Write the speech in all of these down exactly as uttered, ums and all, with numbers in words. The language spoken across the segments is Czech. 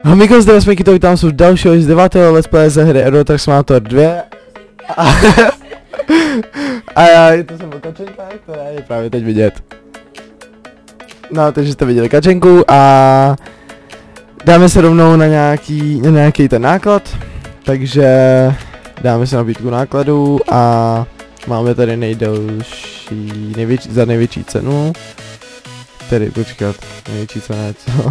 Amigos, zde vás to vítám v dalšího z devátého let's play ze hry Euro Truck Simulator dva. A, a já, je to jsem o kačenka, která je právě teď vidět. No, takže jste viděli kačenku a dáme se rovnou na nějaký, na nějaký ten náklad. Takže dáme se nabídku nákladu a máme tady nejdelší, největší, za největší cenu. Tedy počkat, největší cena je co?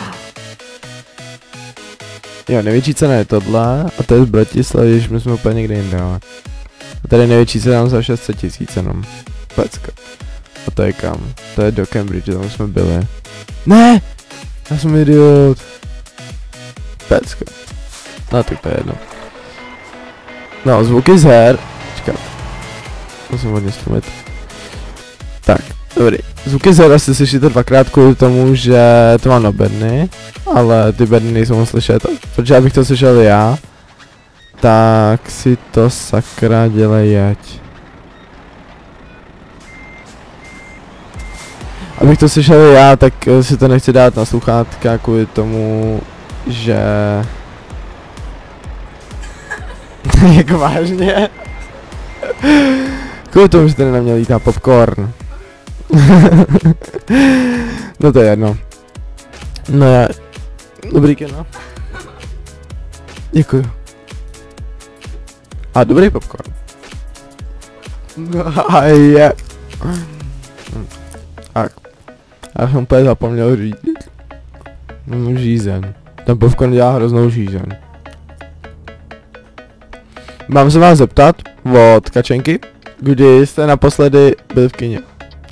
Jo, největší cena je tohle, a to je z Bratislavy, když my jsme úplně někde jinde, ale. A tady největší cena za šest set tisíc jenom. Pecka. A to je kam? To je do Cambridge, tam jsme byli. Ne! Já jsem idiot. Pecka. No tak to je jedno. No, zvuky z her. Čekat. Musím hodně stlumit. Tak, dobrý. Zvuky z her asi slyšíte dvakrát kvůli tomu, že to mám na bedny. Ale ty bedny nejsou moc slyšet, protože abych to slyšel já, tak si to sakra dělej jeď. Abych to slyšel já, tak si to nechci dát na sluchátka kvůli tomu, že... Jak vážně? Kvůli tomu, že tady na mě lítá popcorn. No to je jedno. No já... Dobrý kino. Děkuju. A dobrý popcorn. A je. Tak. Já jsem úplně zapomněl říct. Mám žízeň. Ten popcorn dělá hroznou žízeň. Mám se vás zeptat od kačenky, kdy jste naposledy byli v kině.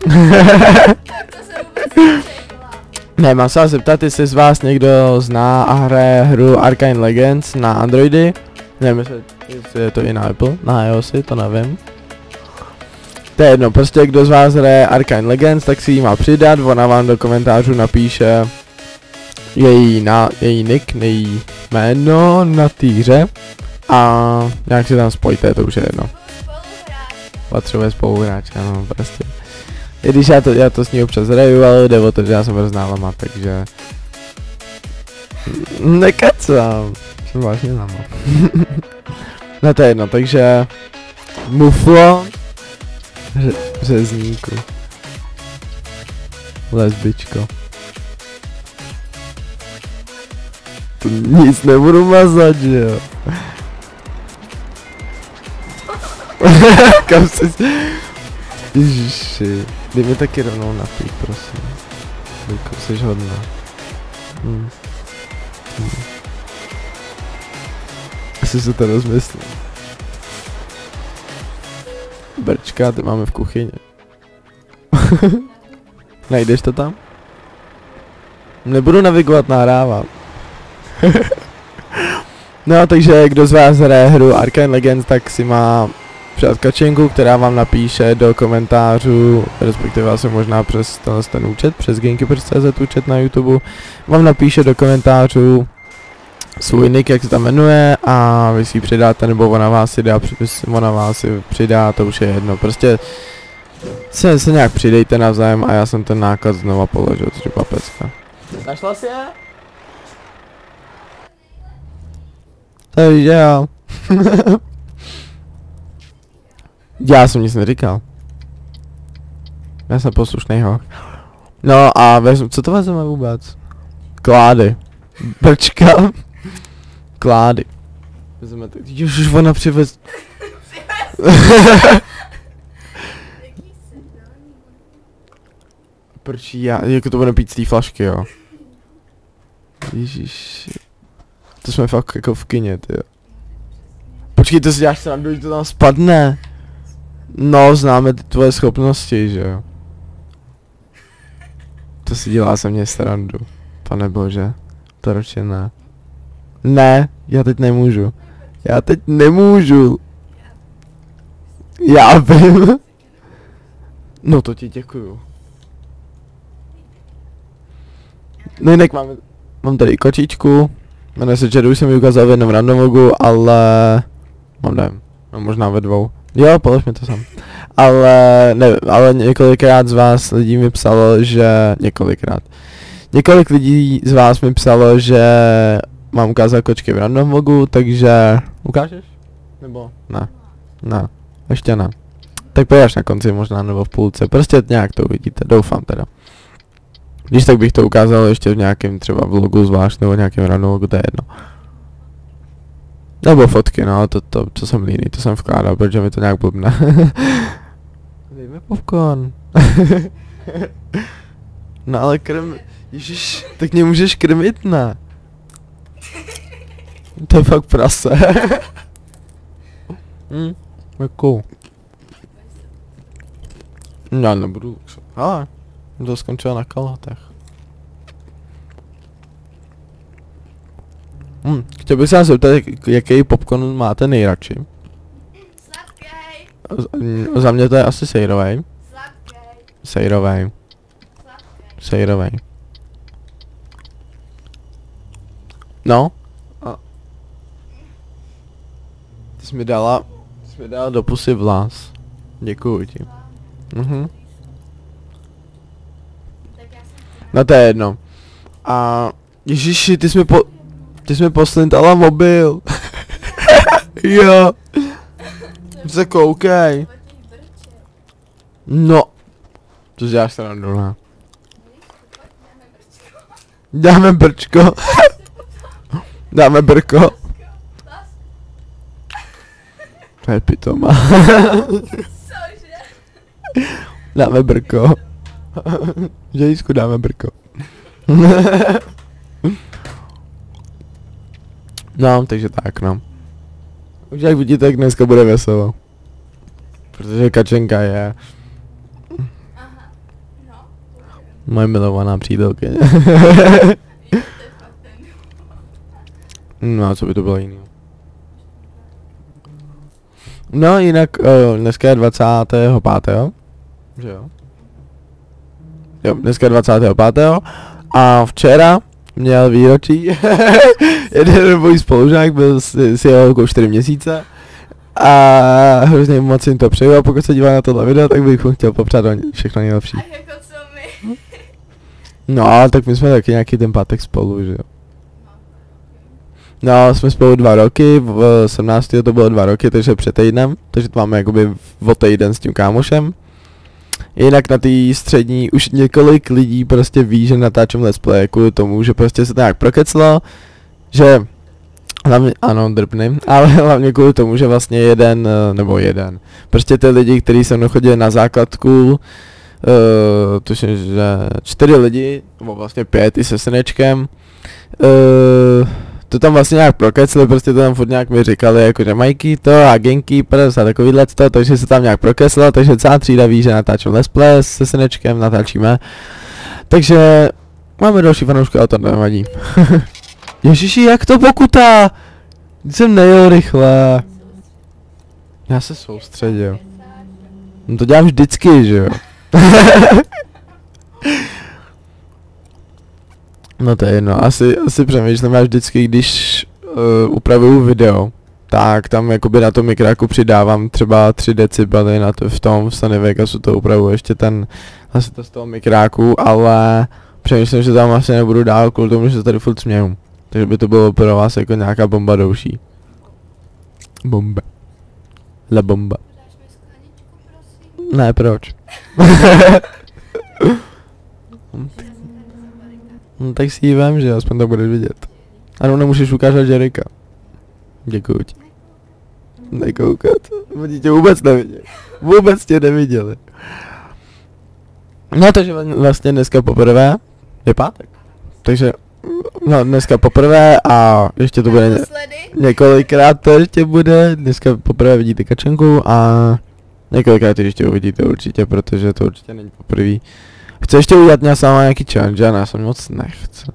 Ne, mám se vás zeptat, jestli z vás někdo zná a hraje hru Arcane Legends na Androidy. Nevím, jestli, jestli je to i na Apple, na iOSy, to nevím. To je jedno, prostě kdo z vás hraje Arcane Legends, tak si ji má přidat, ona vám do komentářů napíše její, na, její nick, její jméno na té hře a nějak si tam spojte, to už je jedno. Potřebuje spoluhráče, no prostě. I když já to, já to s ní občas hraju, ale jde o to, že já jsem roználama, takže... Nekecám, jsem vážně známa. No to je jedno, takže... Muflo... Ře řezníku. Lesbičko. Tu nic nebudu mazat, že jo? Kam jsi... Ježiši, dej mi taky rovnou napít, prosím. Děkuji, jsi hodná. Hmm. Hmm. Asi se to rozmyslím. Brčka, ty máme v kuchyni. Najdeš to tam? Nebudu navigovat, nahrávám. No, takže kdo z vás hraje hru Arcane Legends, tak si má přát kačenku, která vám napíše do komentářů, respektive asi možná přes ten účet, přes gamekeeper tečka cz účet na YouTube, vám napíše do komentářů svůj nick, jak se tam jmenuje, a vy si ji přidáte, nebo ona vás si dá, ona vás si přidá, to už je jedno, prostě se, se nějak přidejte navzájem a já jsem ten náklad znova položil, což je papecka. Našla jsi je? To je viděl. Já jsem nic neříkal. Já jsem poslušnej hoch. No a vezmu, co to vezmeme vůbec? Klády. Brčka. Klády. Vezmeme to, ježiš, ona přivez... Proč já, jako to bude pít z té flašky, jo? Ježiš. To jsme fakt jako v kině, tyjo. Počkej, to si děláš srandu, že to tam spadne. No, známe ty tvoje schopnosti, že jo? To si dělá se mě srandu. Pane bože, to ročně ne. Ne, já teď nemůžu. Já teď nemůžu. Já vím. No to ti děkuju. No jinak máme, mám tady kočičku. Jmenuje se Jedi, už jsem ji ukázal v jednom randomogu, ale... Mám nevím, no, možná ve dvou. Jo, polož mi to sám. Ale, ne, ale několikrát z vás lidí mi psalo, že... Několikrát. několik lidí z vás mi psalo, že mám ukázat kočky v random vlogu, takže ukážeš? Nebo ne? Ne, ještě ne. Tak pojď až na konci možná, nebo v půlce, prostě nějak to uvidíte, doufám teda. Když tak bych to ukázal ještě v nějakém třeba vlogu zvlášť, nebo nějakém random vlogu, to je jedno. Nebo fotky, no, to, to, to jsem líný, to jsem vkládal, protože mi to nějak blbne. Dejme popcorn. No ale krm... Ježiš, tak mě můžeš krmit, ne? To je fakt prase. Hm, jako. Já nebudu, ale to skončilo na kalhotech. Hm, chtěl bych se vás zeptat, jak, jaký popcorn máte nejradši? Sladkej. Za mě to je asi sejrovej. Sladkej. Sejrovej. Sladkej. Sejrovej. No. A. Ty jsi mi dala, ty jsi mi dala do pusy vlas. Děkuju ti. Mhm. Tak já jsem No to je jedno. A ježiši, ty jsi mi po... Ty jsi mi poslintala mobil. Jo. Se koukej. po těch brček. No. To děláš srandu, ne? Víš, pojď, dáme brčko. Dáme brčko. Dáme brko. Las. To je pitoma. Cože? Dáme brko. Žejsku dáme brko. No, takže tak no. Už jak vidíte, tak dneska bude veselo. Protože Kačenka je Aha. No. moje milovaná přítelkyně. Je to fakt ten. No a co by to bylo jiného? No jinak uh, dneska je dvacátého pátého Že jo? Jo, dneska je dvacátého pátého A včera měl výročí jeden můj spolužák, byl si, si jeho jako čtyři měsíce. A hrozně moc jim to přeju a pokud se dívá na tohle video, tak bych mu chtěl popřát všechno nejlepší. A jako co my? No, tak my jsme taky nějaký ten pátek spolu, že jo. No, jsme spolu dva roky, v sedmnáctého to bylo dva roky, takže před týdnem, takže to máme jakoby o týden s tím kámošem. Jinak na té střední už několik lidí prostě ví, že natáčím let's play kvůli tomu, že prostě se to nějak prokeclo, že hlavně, ano, drbny, ale hlavně kvůli tomu, že vlastně jeden, nebo jeden, prostě ty lidi, kteří se mnou chodili na základku, uh, tuším, že čtyři lidi, nebo vlastně pět i se synečkem, uh, to tam vlastně nějak prokecli, prostě to tam furt nějak mi říkali, jakože Mikey to a Gamekeepers a takovýhle to, takže se tam nějak prokeslo, takže celá třída ví, že natáčím let's play se synečkem, natáčíme. Takže máme další fanoušky, ale to nevadí. Ježiši, jak to pokuta? Jsem nejel rychle. Já se soustředil. No to dělám vždycky, že jo. No to je jedno, asi, asi přemýšlím, já vždycky, když uh, upravuju video, tak tam jakoby na tom mikráku přidávám třeba tři decibely na to, v tom v Sony Vegasu to upravuju ještě ten, asi to z toho mikráku, ale přemýšlím, že tam asi nebudu dál kvůli tomu, že se tady furt směju. Takže by to bylo pro vás jako nějaká bomba douší. Bomba. La bomba. Dáš mi skleničku, prosím? Ne, proč? No tak si ji vem, že aspoň to budeš vidět. Ano, nemůžeš ukázat Jerika. Děkuju ti. Nekoukat. Oni tě vůbec neviděli. Vůbec tě neviděli. No takže vlastně dneska poprvé je pátek. Takže no dneska poprvé a ještě to bude ně, několikrát to ještě bude. Dneska poprvé vidíte Kačenku a několikrát to ještě uvidíte určitě, protože to určitě není poprvé. Chci ještě udělat mě sama nějaký challenge, já jsem moc nechci.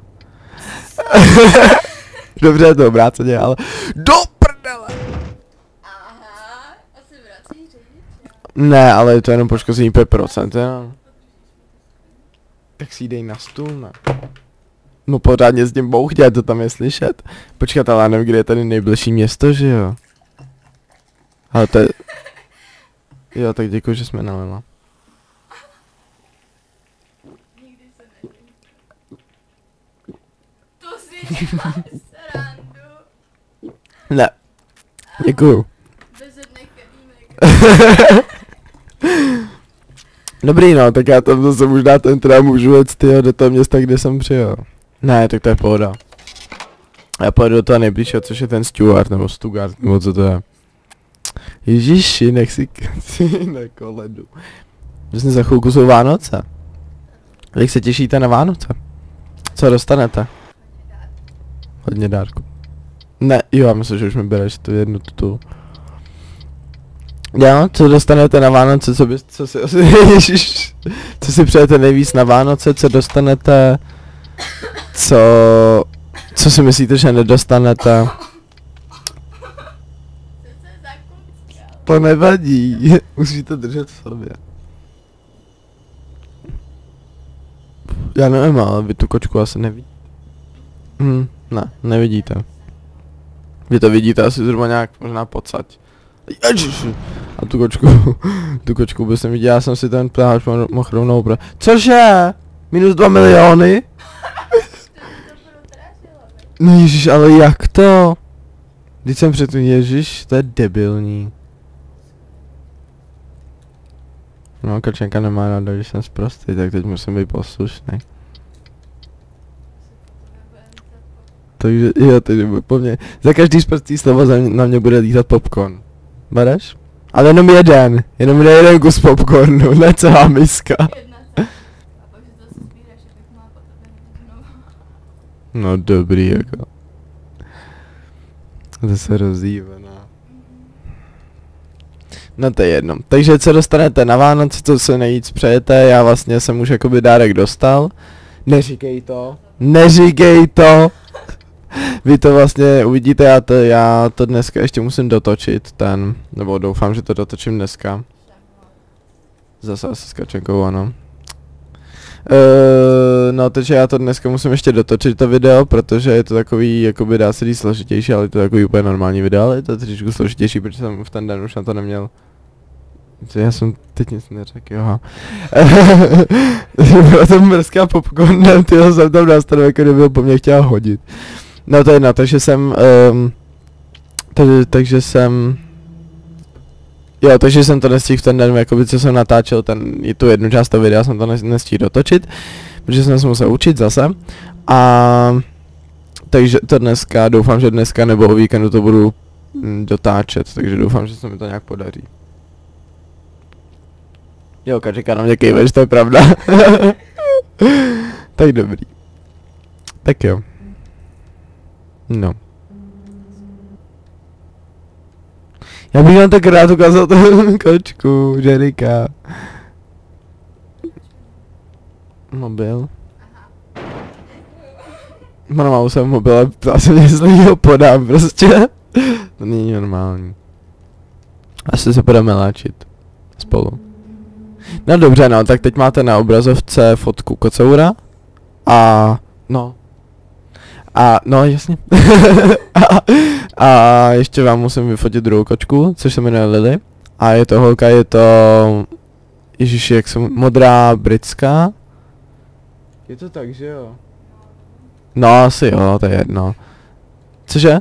Dobře, je to obráceně, ale do prdele! Aha, asi vrací řidič. Ne, ale je to jenom poškození pět procent, jo. Tak si dej na stůl, ne? No pořádně s tím bouchně, to tam je slyšet. Počkat, ale já nevím, kde je tady nejbližší město, že jo? Ale to je... Jo, tak děkuji, že jsme nalila. Nikdy se neví. Srandu. Ne. Děkuju. Bezedný kelímek. Dobrý no, tak já tam zase možná ten teda můžu jet tyjo, do toho města, kde jsem přijel. Ne, tak to je pohoda. Já pojedu do toho nejbližšího, což je ten Stuart, nebo Stuttgart, nebo co to je. Ježiši, nech si keci na koledu. Vlastně za chvilku jsou Vánoce. Jak se těšíte na Vánoce? Co dostanete? Hodně dárku. Ne, jo, já myslím, že už mi bereš tu jednu tu. Jo, co dostanete na Vánoce, co, by, co si asi, ježiš, co si přejete nejvíc na Vánoce, co dostanete, co, co si myslíte, že nedostanete? To nevadí, musíte držet v sobě. Já nevím, ale vy tu kočku asi nevidíte. Hm, ne, nevidíte. Vy to vidíte asi zhruba nějak možná pocať. Ježiši. A tu kočku, tu kočku bych jsem viděl, já jsem si ten pláž mohl rovnou pro... Cože? Minus dva miliony? No ježiš, ale jak to? Když jsem předtím, ježiš, to je debilní. No, Kačenka nemá ráda, když jsem sprostý, tak teď musím být poslušný. Takže, jo, takže po mně, za každý sprostý slovo za mě, na mě bude lítat popcorn. Bereš? Ale jenom jeden, jenom jeden kus popcornu, ne celá miska. No dobrý, jako. Zase rozdívená. No to je jedno. Takže co dostanete na Vánoce, co se nejvíc přejete, já vlastně jsem už jakoby dárek dostal. Neříkej to. Neříkej to. Vy to vlastně uvidíte, já to, já to dneska ještě musím dotočit, ten, nebo doufám, že to dotočím dneska. Zase asi s Kačenkou, ano. Uh, no, takže já to dneska musím ještě dotočit to video, protože je to takový, jakoby dá se říct složitější, ale je to takový úplně normální video, ale je to trošičku složitější, protože jsem v ten den už na to neměl. Já jsem teď nic neřekl, jo. Byla to mrzká popcorn, tyho jsem tam nastavil, jako kdyby ho po mně chtěla hodit. No to je jedno, takže jsem, um, takže, takže jsem, jo, takže jsem to nestihl v ten den, jakoby, co jsem natáčel, ten, i tu jednu část toho videa jsem to nestihl dotočit, protože jsem se musel učit zase, a takže to dneska, doufám, že dneska nebo o víkendu to budu mm, dotáčet, takže doufám, že se mi to nějak podaří. Jo, Kačeka na mě kejveš, to je pravda. Tak dobrý. Tak jo. No. Já bych vám tak rád ukázal tu kočku, Jerika. Mobil. Mama, už jsem mobil a ptá se mě, jestli ho podám prostě. To není normální. Asi se budeme léčit. Spolu. No dobře, no, tak teď máte na obrazovce fotku kocoura. A, no. A, no jasně. a, a ještě vám musím vyfotit druhou kočku, což se jmenuje Lily. A je to holka, je to... Ježiši, jak jsem... Modrá britská. Je to tak, že jo? No asi jo, to je jedno. Cože?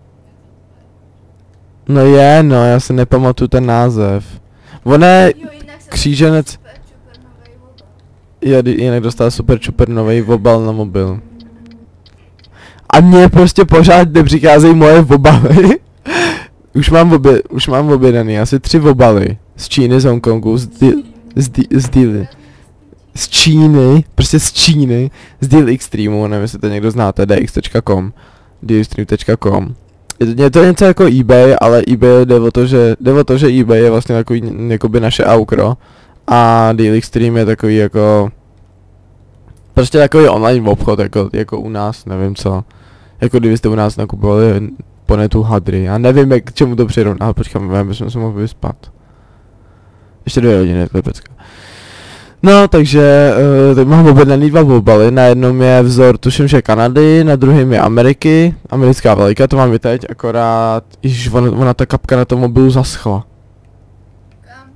No je, no, já si nepamatuju ten název. Ona je kříženec... Jo, jinak dostal super čuper nový obal na mobil. A mně prostě pořád nepřicházejí moje obaly. Už mám obě, už mám objednaný asi tři obaly. Z Číny, z Hongkongu, z di, z, di, z Dily. Z Číny, prostě z Číny, z Deal Extreme, nevím, jestli to někdo znáte, d x tečka com, deal extreme tečka com. Je to něco jako eBay, ale eBay jde o to, že, jde o to, že eBay je vlastně takový, jakoby naše aukro. A Deal Extreme je takový jako... Prostě takový online obchod, jako, jako u nás, nevím co. Jako kdybyste u nás nakupovali po netu hadry, já nevím, jak k čemu to přirovnat, ale počkám, my bychom se mohli vyspat. Ještě dvě hodiny, to je pecka. No, takže uh, teď mám objednaný dva obaly, na jednom je vzor, tuším, že Kanady, na druhém je Ameriky, americká vlajka, to mám i teď, akorát, ježiš, ona, ona ta kapka na tom mobilu zaschla. Kam?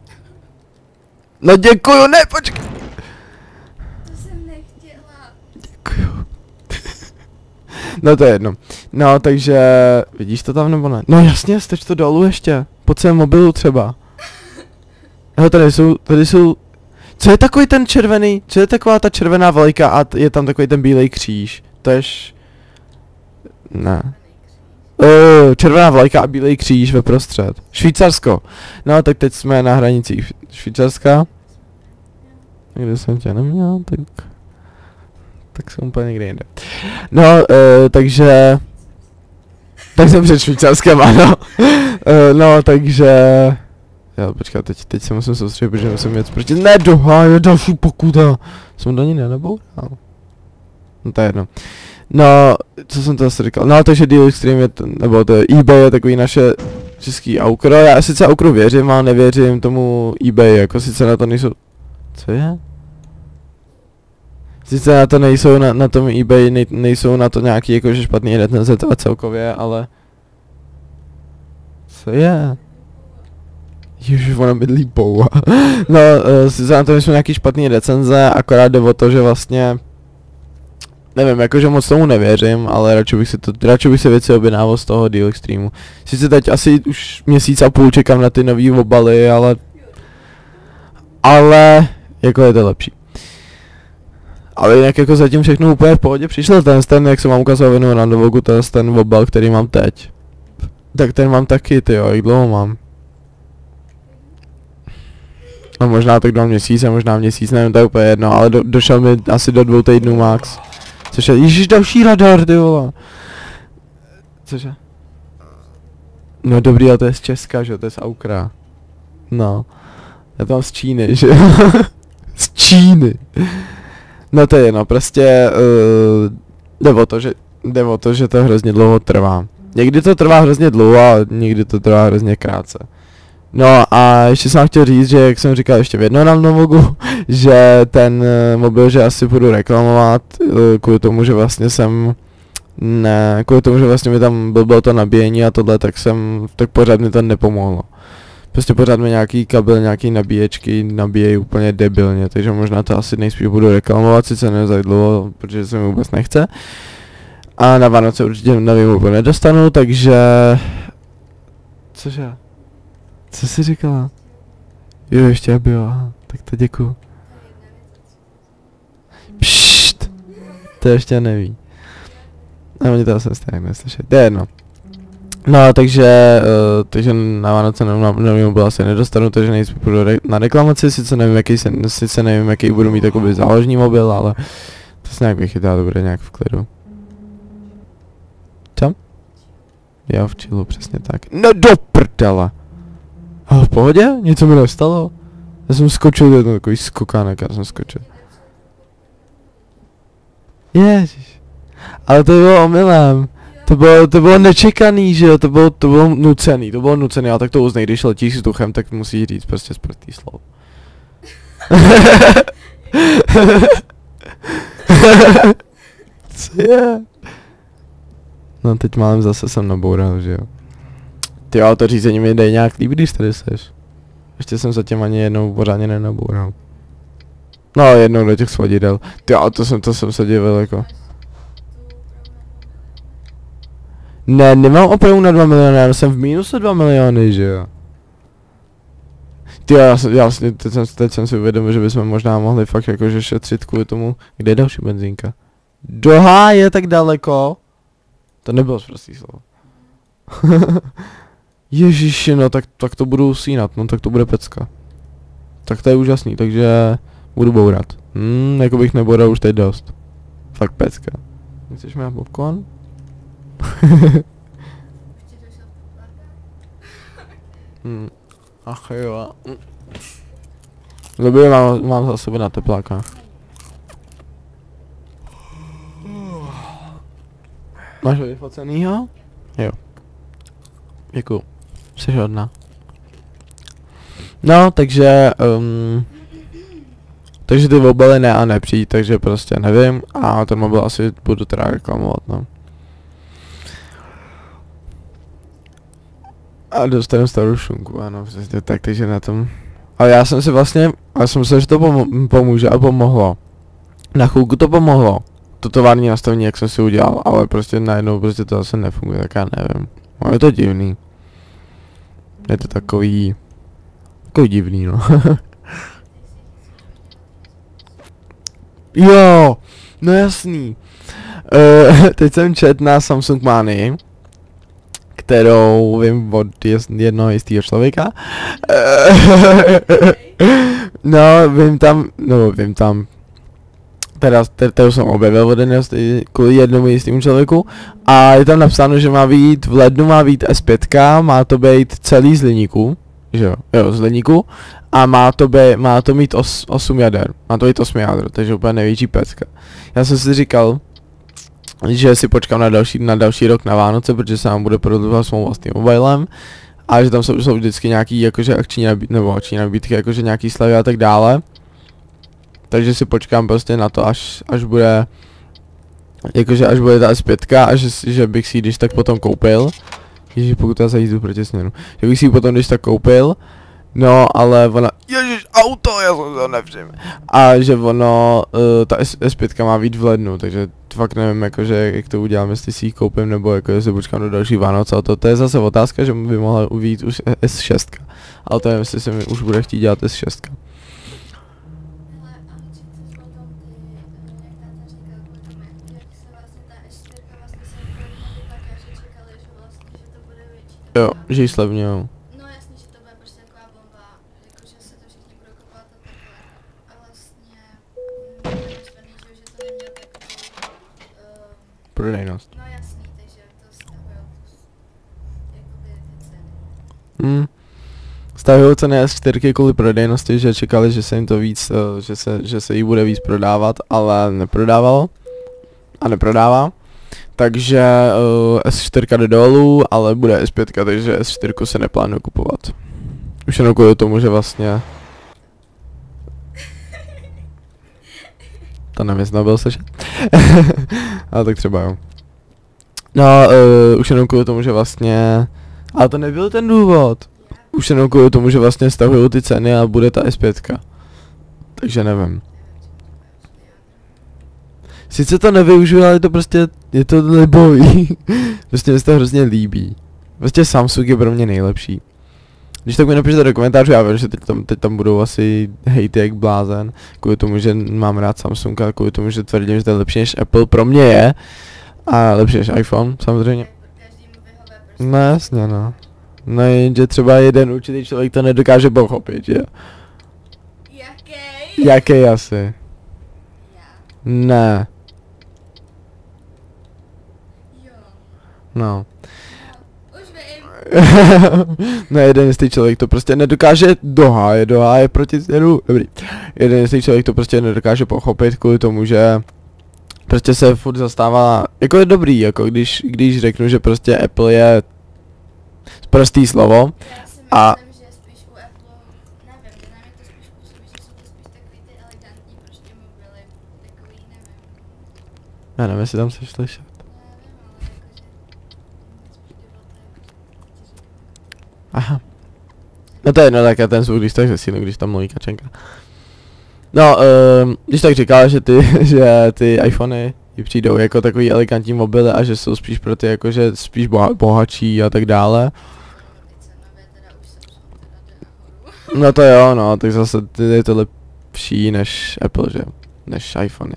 No děkuju, ne, počkej. To jsem nechtěla. Děkuju. No to je jedno. No takže, vidíš to tam nebo ne? No jasně, strč to dolů ještě. Po celém mobilu třeba. Jo, tady jsou, tady jsou... Co je takový ten červený? Co je taková ta červená vlajka a t- je tam takový ten bílej kříž? To je š... Ne. Uh, červená vlajka a bílej kříž ve prostřed. Švýcarsko. No tak teď jsme na hranicích Švýcarska. Kde jsem tě neměl, tak... Tak jsem úplně někde jinde. No, uh, takže... Tak jsem před Švýcarskem, ano. uh, no, takže... Jo, počkat, teď, teď se musím soustředit, protože musím jet proti... Ne, doháje, další pokuta. Jsem do ní nenaboural. No to je jedno. No, co jsem to zase říkal? No, takže Deal Extreme je, t- nebo to je eBay je takový naše český aukro. Já sice aukru věřím, ale nevěřím tomu eBay, jako sice na to nejsou... Co je? Sice na to nejsou, na, na tom eBay nej, nejsou na to nějaký jakože špatný recenze celkově, ale... Co je? Ježiš, ona bydlí pouha. No, uh, sice na to nejsou nějaký špatný recenze, akorát jde o to, že vlastně... Nevím, jakože moc tomu nevěřím, ale radši bych si to, radši bych si věci objednával z toho Deal Extremu. Sice teď asi už měsíc a půl čekám na ty nový obaly, ale... Ale... Jako je to lepší. Ale jinak jako zatím všechno úplně v pohodě. Přišel ten, ten jak jsem vám ukazoval v jednom randovogu, to je ten obal, který mám teď. Tak ten mám taky, tyjo, jak dlouho mám? No možná tak dva měsíce, možná měsíc, nevím, to je úplně jedno, ale do, došel mi asi do dvou týdnů max. Což je, ježiš, další radar, ty vole. Cože? No dobrý, ale to je z Česka, že jo, to je z Aukra. No. Já to mám z Číny, že jo. Z Číny. No to je jedno, prostě uh, jde o to, že, jde o to, že to hrozně dlouho trvá. Někdy to trvá hrozně dlouho a někdy to trvá hrozně krátce. No a ještě jsem chtěl říct, že jak jsem říkal ještě v jednom randovogu, že ten uh, mobil, že asi budu reklamovat, uh, kvůli tomu, že vlastně jsem, ne, kvůli tomu, že vlastně mi tam byl, bylo to nabíjení a tohle, tak jsem, tak pořád mi to nepomohlo. Prostě pořád mi nějaký kabel, nějaký nabíječky nabíjejí úplně debilně, takže možná to asi nejspíš budu reklamovat, sice ne za dlouho, protože se mi vůbec nechce. A na Vánoce určitě nový mobil nedostanu, takže... Cože? Co jsi říkala? Jo, ještě aby jo, aha, tak to děkuju. Pšt, to ještě neví. A oni to asi stejně neslyšet, to je jedno. No, takže, uh, takže na Vánoce nový mobil asi nedostanu, takže nejspíš budu re- na reklamaci, sice nevím, jaký se, sice nevím, jaký budu mít jakoby záložní mobil, ale to se nějak vychytá, to bude nějak v klidu. Co? Já v chillu, přesně tak. No do prdela! A v pohodě? Něco mi nestalo? Já jsem skočil, to je takový skokánek, já jsem skočil. Ježiš. Ale to bylo omylem. To bylo, to bylo nečekaný, že jo, to bylo, to bylo nucený, to bylo nucený, ale tak to uznej, když letíš vzduchem, tak musíš říct prostě sprostý slovo. Co je? No teď málem zase jsem naboural, že jo. Ty jo, to řízení mi dej nějak líbí, když tady seš. Ještě jsem zatím ani jednou pořádně nenaboural. No jednou do těch svodidel. Ty jo, to jsem, to jsem se divil jako. Ne, nemám opravdu na dva miliony, já jsem v mínusu dva miliony, že jo. Ty jo, já, já vlastně, teď jsem, teď jsem si uvědomil, že bychom možná mohli fakt jakože šetřit kvůli tomu, kde je další benzínka. Do háje tak daleko. To nebylo prostý slovo. Ježiši, no tak, tak to budu usínat, no tak to bude pecka. Tak to je úžasný, takže budu bourat. Hmm, jako bych neboural už teď dost. Fakt pecka. Chceš mít popcorn? hmm. Ach jo. Dobrý, mám, mám za sebe na teplákách. Máš ho vyfocenýho? Jo. Děkuju. Jsi hodná. No, takže... Um, takže ty obaly ne a nepřijít, takže prostě nevím. A ten mobil asi budu teda reklamovat, no. A dostanu starou šunku, ano, přesně tak, takže na tom. Ale já jsem si vlastně, já jsem myslel, že to pomo- pomůže a pomohlo. Na chvilku to pomohlo. to tovární nastavení, jak jsem si udělal, ale prostě najednou prostě to zase nefunguje, tak já nevím. No, je to divný. Je to takový... Takový divný, no. Jo, no jasný. Uh, teď jsem čet na Samsung Manii, kterou vím od jednoho jistého člověka. Uh, no, vím tam, no vím tam, teda, kterou jsem objevil od jednoho, kvůli jednomu jistému člověku. A je tam napsáno, že má být, v lednu má být S pět, má to být celý z hliníku, že jo, jo, z hliníku. A má to, být, má to mít os, osm jader, má to být osm jader, takže úplně největší pecka. Já jsem si říkal, že si počkám na další, na další rok na Vánoce, protože se nám bude prodlužovat s mou vlastním mobilem. A že tam jsou, jsou vždycky nějaký jakože akční nabídky, nebo akční nabídky, jakože nějaký slevy a tak dále. Takže si počkám prostě na to, až, až bude, jakože až bude ta S pět a že, že bych si ji když tak potom koupil. Ježiš, pokud já se jízdu proti směru. Že bych si ji potom když tak koupil. No, ale ona, ježiš, auto, já jsem to nevšiml. A že ono, uh, ta S pět má být v lednu, takže fakt nevím, jakože, jak to udělám, jestli si ji koupím, nebo jako, jestli počkám do další Vánoce, a to, to je zase otázka, že by mohla uvít už S šest. Ale to je, jestli se mi už bude chtít dělat S šest. Jo, že ji slevňujou. No jasně, že to bude prostě taková bomba, jakože se to všichni budou kupovat a takhle. A vlastně, mm, je naštvaný, že to neměl takovou, um, Prodejnost. no jasný, takže to stahuje jakoby ty ceny. Hmm. Stahují ceny S čtyři kvůli prodejnosti, že čekali, že se jim to víc, uh, že se, že se jí bude víc prodávat, ale neprodávalo. A neprodává. Takže uh, S čtyři jde dolů, ale bude S pět, takže S čtyři se neplánuje kupovat. Už jenom kvůli tomu, že vlastně... To nevím, byl slyšet. Ale tak třeba jo. No, uh, už jenom kvůli tomu, že vlastně... Ale to nebyl ten důvod. Už jenom kvůli tomu, že vlastně stahují ty ceny a bude ta S pět. Takže nevím. Sice to nevyužiju, ale to prostě, je to libový. Prostě mi se to hrozně líbí. Prostě Samsung je pro mě nejlepší. Když tak mi napište do komentářů, já vím, že teď tam, teď tam budou asi hejty jak blázen. Kvůli tomu, že mám rád Samsung a kvůli tomu, že tvrdím, že to je lepší než Apple. Pro mě je. A lepší než iPhone, samozřejmě. No jasně, no. No jenže třeba jeden určitý člověk to nedokáže pochopit, že jo. Jaký? Jaký asi? Já. Ne. Jo. No. Už vím. No jeden jistý člověk to prostě nedokáže dohájet, dohájet proti směru, dobrý. Jeden jistý člověk to prostě nedokáže pochopit kvůli tomu, že prostě se furt zastává, jako je dobrý, jako když, když řeknu, že prostě Apple je prostý slovo. Já si A- myslím, že spíš u Apple, nevím, že na mě to spíš působí, že jsou to spíš takový ty elegantní prostě mobily, takový, nevím. Já nevím, jestli tam chceš slyšet. Nevím, ale jakože, spíš ty velké, Aha. No to je jedno, tak já ten zvuk, když tak zesílím, když tam mluví Kačenka. No, um, když tak říkala, že ty, že ty iPhony jí přijdou jako takový elegantní mobily a že jsou spíš pro ty jakože spíš boha, bohatší a tak dále. ty cenově teda už jsem teda jde nahoru. No to jo, no, tak zase ty- je to lepší než Apple, že? Než iPhony.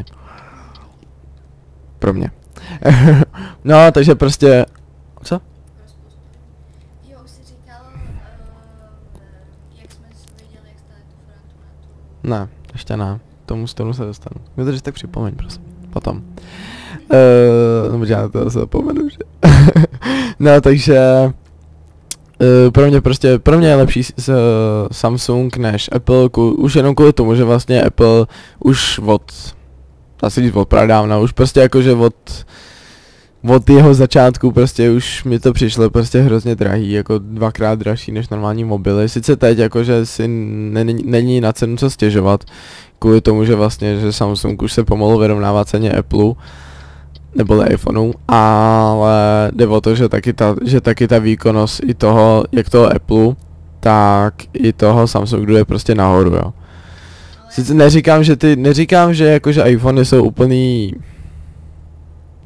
Pro mě. No, takže prostě... Co? Pro spoustu. Jo, už jsi říkal, uh, jak jsme viděli, jak stále tu frontu na tu... Ne, ještě ne. Tomu, tomu se dostanu. Vydrž tak připomeň, prosím. Potom. Uh, no, já to se zapomenu, že? No, takže... Uh, pro mě prostě, pro mě je lepší s, s, Samsung než Apple, ku, už jenom kvůli tomu, že vlastně Apple už od, dá se říct od pradávna, už prostě jakože od, od jeho začátku prostě už mi to přišlo prostě hrozně drahý, jako dvakrát dražší než normální mobily. Sice teď jakože si není, není na cenu co stěžovat, kvůli tomu, že vlastně, že Samsung už se pomalu vyrovnává ceně Apple, nebo iPhoneu, ale jde o to, že taky ta, že taky ta výkonnost i toho, jak toho Apple, tak i toho Samsungu je prostě nahoru, jo. Ale Sice neříkám, že ty, neříkám, že jakože iPhony jsou úplný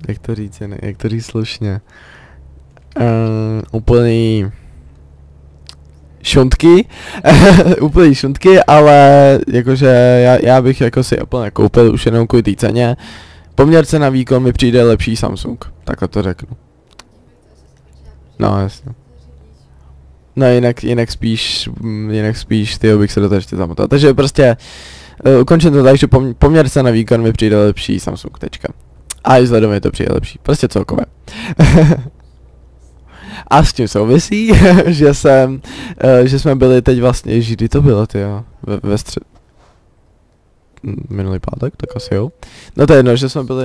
jak to říct, jen- jak to říct slušně. Um, úplný šuntky, úplný šuntky, ale jakože já, já bych jako si Apple nekoupil už jenom kvůli té ceně. Poměr cena výkon mi přijde lepší Samsung, takhle to řeknu. No jasně. No jinak, jinak spíš, mm, jinak spíš, tyjo, bych se do toho ještě zamotal. Takže prostě, uh, ukončím to tak, že pom- poměr cena výkon mi přijde lepší Samsung, tečka. A i vzhledem je to přijde lepší, prostě celkové. A s tím souvisí, že jsem, uh, že jsme byli teď vlastně, ježi, kdy to bylo, tyjo, ve, ve střed... Minulý pátek, tak asi jo. No to je jedno, že jsme byli...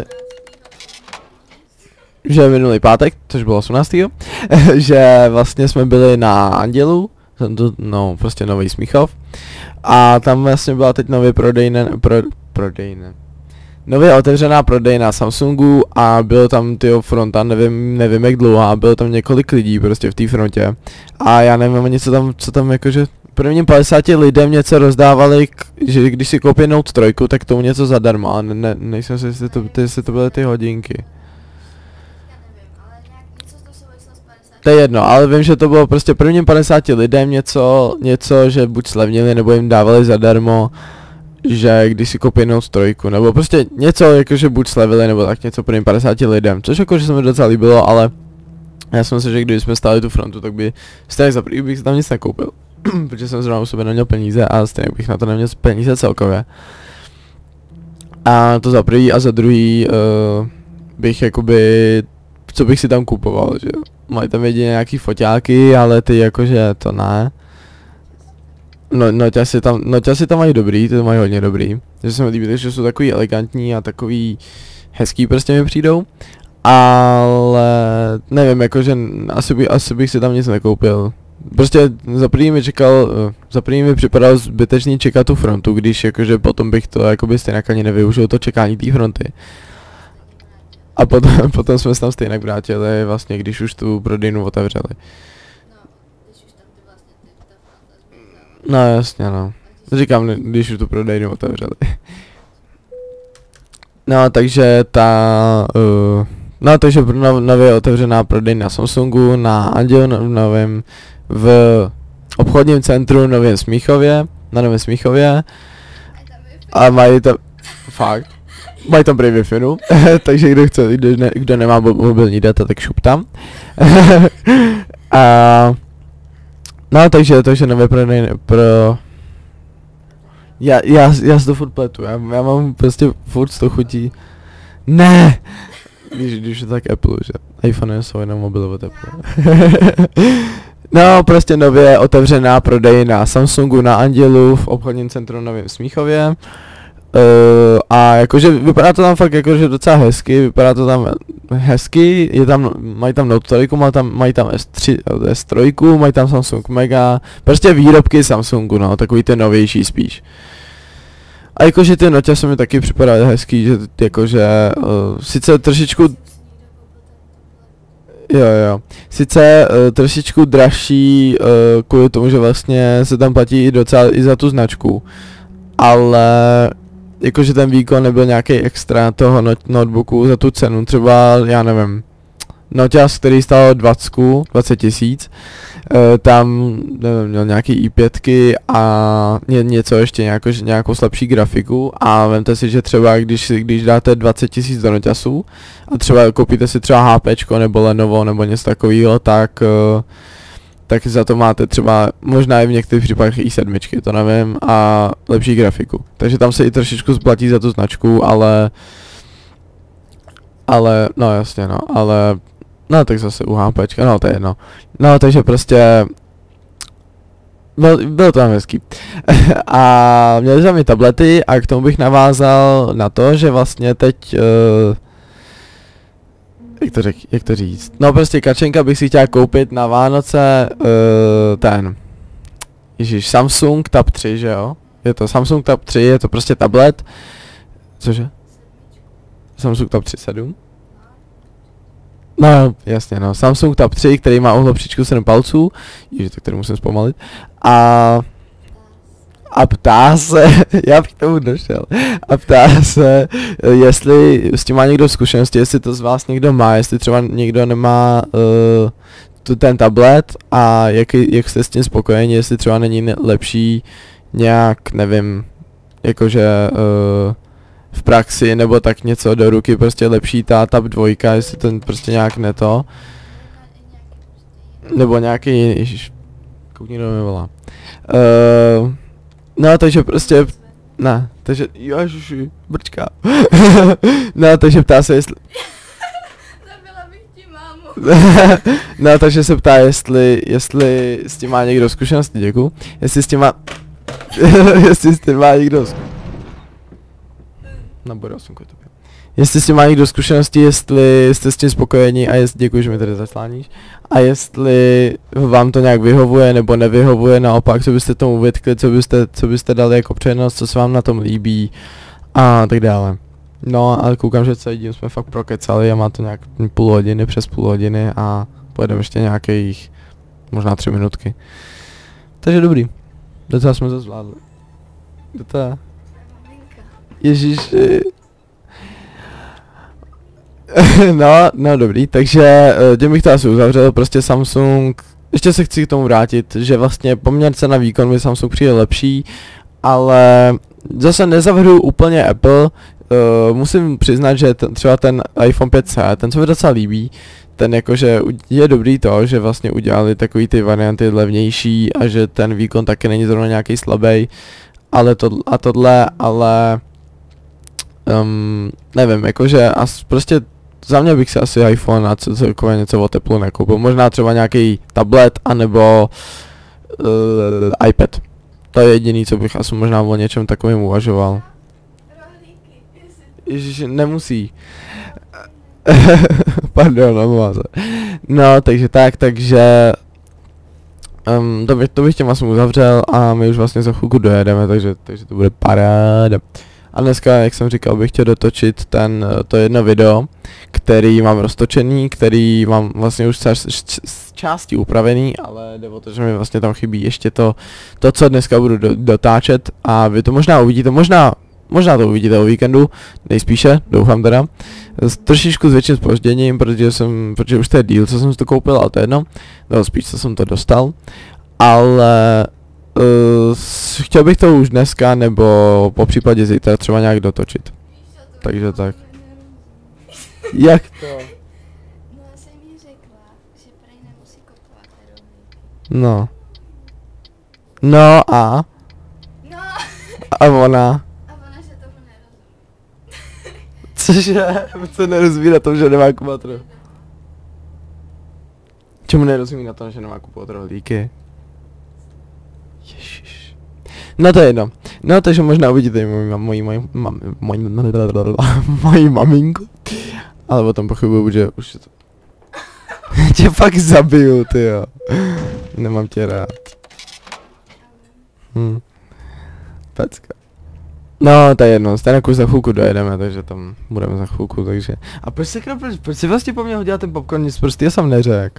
Že minulý pátek, což bylo osmnáctého že vlastně jsme byli na Andělu, no prostě Nový Smíchov. A tam vlastně byla teď nově prodejne, pro, prodejne. Nově otevřená prodejna Samsungu a bylo tam tyjo fronta, nevím, nevím jak dlouhá, bylo tam několik lidí prostě v té frontě. A já nevím ani co tam, co tam jakože prvním padesáti lidem něco rozdávali, k, že když si koupí Note tři, tak tomu něco zadarmo, ale ne, ne, nejsem si, jestli to, jestli to byly ty hodinky. To je jedno, ale vím, že to bylo prostě prvním padesáti lidem něco, něco, že buď slevnili, nebo jim dávali zadarmo, že když si koupí Note tři, nebo prostě něco, jakože buď slevili, nebo tak něco prvním padesáti lidem, což jakože se mi docela líbilo, ale já jsem si, že když jsme stáli tu frontu, tak by stejně za první bych tam nic nekoupil, protože jsem zrovna u sebe neměl peníze a stejně bych na to neměl peníze celkově. A to za první a za druhý uh, bych jakoby, co bych si tam kupoval, že jo. Mají tam jedině nějaký foťáky, ale ty jakože to ne. No, noťasy tam, noťasy tam mají dobrý, ty to mají hodně dobrý. Že se mi líbí, že jsou takový elegantní a takový hezký prostě mi přijdou. Ale nevím, jakože asi, by, asi bych si tam nic nekoupil. Prostě za první mi čekal, za první mi připadalo zbytečný čekat tu frontu, když jakože potom bych to jakoby stejně ani nevyužil to čekání té fronty. A potom, potom jsme se tam stejně vrátili, vlastně, když už tu prodejnu otevřeli. No jasně, no. Říkám, když už tu prodejnu otevřeli. No, takže ta... Uh, no, takže no, nově otevřená prodejna Samsungu na Andělu, no, novém, v obchodním centru Novém Smíchově, na Novém Smíchově. A mají tam... Fakt. Mají tam prý Wi-Fi, takže kdo chce, kdo, ne, kdo nemá mobilní data, tak šup tam. A, no takže, takže nové prodejny pro... Já, já, já si to furt pletu, já, já mám prostě furt z toho chutí. Ne! Když, když je tak Apple, že? iPhone jsou jenom mobilové Apple. No, prostě nově otevřená prodejna Samsungu na Andělu v obchodním centru Novém Smíchově. Uh, a jakože vypadá to tam fakt jakože docela hezky, vypadá to tam hezky, je tam, mají tam Note tři, mají tam, mají tam S tři, S tři, mají tam Samsung Mega, prostě výrobky Samsungu, no, takový ty novější spíš. A jakože ty noťa se mi taky připadají hezký, že jakože, uh, sice trošičku, jo jo, sice uh, trošičku dražší, uh, kvůli tomu, že vlastně se tam platí i docela i za tu značku, ale jakože ten výkon nebyl nějaký extra toho not notebooku za tu cenu, třeba, já nevím, noťas, který stál dvacet tisíc, e, tam, nevím, měl nějaký i pět a ně, něco ještě, nějako, nějakou slabší grafiku a vemte si, že třeba když, když dáte dvacet tisíc do noťasu a třeba koupíte si třeba HPčko nebo Lenovo nebo něco takového, tak e, tak za to máte třeba, možná i v některých případech i sedm, to nevím, a lepší grafiku. Takže tam se i trošičku splatí za tu značku, ale... Ale, no jasně no, ale... No tak zase u HPčka, no to je jedno. No takže prostě... Byl, bylo to tam hezký. A měli jsme mi tablety a k tomu bych navázal na to, že vlastně teď... Uh, Jak to, řek, jak to říct? No prostě Kačenka bych si chtěla koupit na Vánoce uh, ten, ježiš, Samsung Tab tři, že jo? Je to Samsung Tab tři, je to prostě tablet. Cože? Samsung Tab tři sedm? No jasně no, Samsung Tab tři, který má ohlopříčku sedm palců, ježiš, tak tady musím zpomalit. A a ptá se, já bych tomu došel, a ptá se, jestli s tím má někdo zkušenosti, jestli to z vás někdo má, jestli třeba někdo nemá uh, tu, ten tablet a jak, jak jste s tím spokojeni, jestli třeba není lepší nějak, nevím, jakože uh, v praxi nebo tak něco do ruky, prostě lepší ta tab dvojka, jestli ten prostě nějak ne to, nebo nějaký, ježiš, koukni, kdo mi volá. Uh, no, takže prostě, ne, takže, ježiši, brčka. No, takže ptá se, jestli... Zabila bych ti mámu. No, takže se ptá, jestli, jestli s tím má někdo zkušenosti, děkuju. Jestli s tím má... jestli s tím má někdo zkušenosti. No, bude osmku tobě. Jestli s tím má někdo zkušenosti, jestli jste s tím spokojení a jestli, děkuji, že mi tady zasláníš. A jestli vám to nějak vyhovuje nebo nevyhovuje, naopak, co byste tomu vytkli, co byste, co byste dali jako přednost, co se vám na tom líbí a tak dále. No, ale koukám, že celý díl jsme fakt prokecali a má to nějak půl hodiny, přes půl hodiny a pojedeme ještě nějakých možná tři minutky. Takže dobrý. Docela jsme to zvládli. Docela. Ježiši. No, no dobrý, takže tím bych to asi uzavřel, prostě Samsung, ještě se chci k tomu vrátit, že vlastně poměr cena výkon mi Samsung přijde lepší, ale zase nezavrhuji úplně Apple, uh, musím přiznat, že ten, třeba ten iPhone pět C, ten se mi docela líbí, ten jakože je dobrý to, že vlastně udělali takový ty varianty levnější a že ten výkon taky není zrovna nějaký slabý, ale to a tohle, ale um, nevím, jakože as, prostě za mě bych si asi iPhone a celkově něco o teplu nekoupil. Možná třeba nějaký tablet anebo uh, iPad. To je jediný, co bych asi možná o něčem takovým uvažoval. Ježiši, nemusí. Pardon, omlouvám se. No, takže tak, takže um, to, by, to bych těm asi uzavřel a my už vlastně za chvilku dojedeme, takže, takže to bude paráda. A dneska, jak jsem říkal, bych chtěl dotočit ten, to jedno video, který mám roztočený, který mám vlastně už z části upravený, ale jde o to, že mi vlastně tam chybí ještě to, to co dneska budu do, dotáčet a vy to možná uvidíte, možná, možná to uvidíte o víkendu, nejspíše, doufám teda, s trošičku s větším zpožděním, protože jsem, protože už to je díl, co jsem si to koupil, ale to je jedno, no spíš, co jsem to dostal, ale Uh, chtěl bych to už dneska, nebo po případě zítra třeba nějak dotočit. Takže tak. Jak to? No já jsem jí řekla, že prej nemusí kupovat rovníky. No. No a? No. A ona? A ona, že tomu nerozumí. Cože? Co nerozumí na tom, že nemá kupovat rohlíky? Čemu nerozumí na tom, že nemá kupovat rohlíky? Ježiš. No to je jedno. No takže možná uvidíte moji moji moji moji moji maminku. Ale o tom pochybuju, že už je to... tě fakt zabiju, tyjo. Nemám tě rád. Hm. Pecka. No, to je jedno, stejně už za chvilku dojedeme, takže tam budeme za chvilku, takže... A proč se proč, proč si vlastně po mně hodila ten popcorn, nic prostě já jsem neřekl.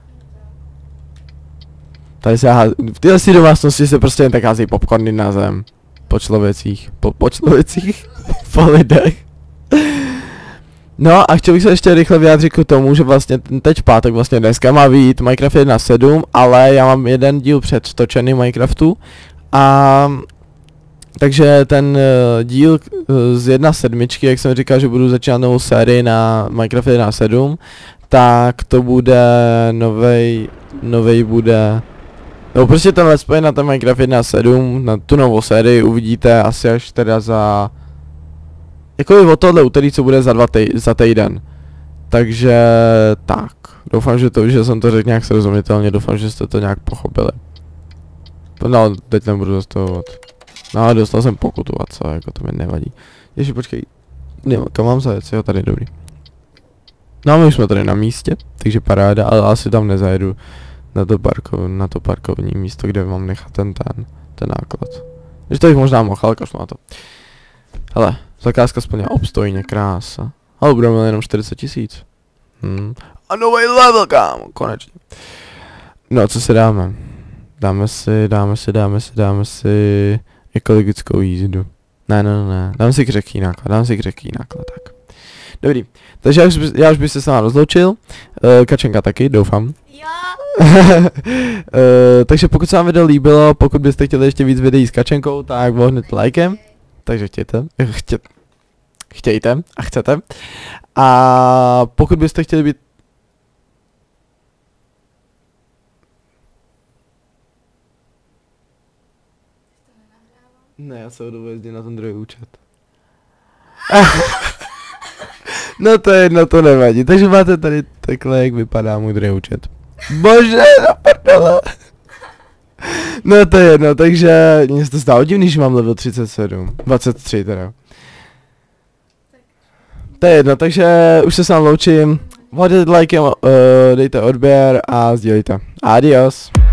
Tady se há... v téhle si domácnosti se prostě jen tak házejí popcorny na zem. Po člověcích. Po, po člověcích? Po lidech. No a chtěl bych se ještě rychle vyjádřit k tomu, že vlastně teď v pátek, vlastně dneska má vyjít Minecraft jedna tečka sedm, ale já mám jeden díl předtočený Minecraftu a... Takže ten uh, díl uh, z jedna sedmičky, jak jsem říkal, že budu začínat novou sérii na Minecraft jedna tečka sedm, tak to bude novej, novej bude... No prostě ten let's play na ten Minecraft jedna tečka sedm, na tu novou sérii uvidíte asi až teda za... Jako i o tohle úterý, co bude za dva tej, za týden. Takže tak, doufám, že to, že jsem to řekl nějak srozumitelně, doufám, že jste to nějak pochopili. No, teď nebudu zastavovat. No, dostal jsem pokutu a co, jako to mi nevadí. Ježi, počkej, nevím, kam mám zajet, jo, tady dobrý. No a my už jsme tady na místě, takže paráda, ale asi tam nezajedu na to, parko, na to parkovní místo, kde mám nechat ten, ten, ten náklad. Že to bych možná mohl, ale kašlu na to. Hele, zakázka splně obstojně, krása. Ale budeme mít jenom čtyřicet tisíc. Hmm. A nový level, kámo, konečně. No, co si dáme? Dáme si, dáme si, dáme si, dáme si... ekologickou jízdu. Ne, ne, ne, dám si křehký náklad, dám si křehký náklad, tak. Dobrý, takže já už, by, já už bych se s vámi rozloučil, uh, Kačenka taky, doufám. Jo. uh, takže pokud se vám video líbilo, pokud byste chtěli ještě víc videí s Kačenkou, tak vohnete lajkem, takže chtějte, chtě, chtějte a chcete. A pokud byste chtěli být... Ne, já se odvojezdím na ten druhý účet. No to je jedno, to nevadí. Takže máte tady takhle, jak vypadá můj druhý účet. Bože, na prdele. No to je jedno, takže mně se to zdá divný, že mám level třicet sedm. dvacet tři teda. To je jedno, takže už se s vámi loučím. Hodněte lajkem, uh, dejte odběr a sdílejte. Adios.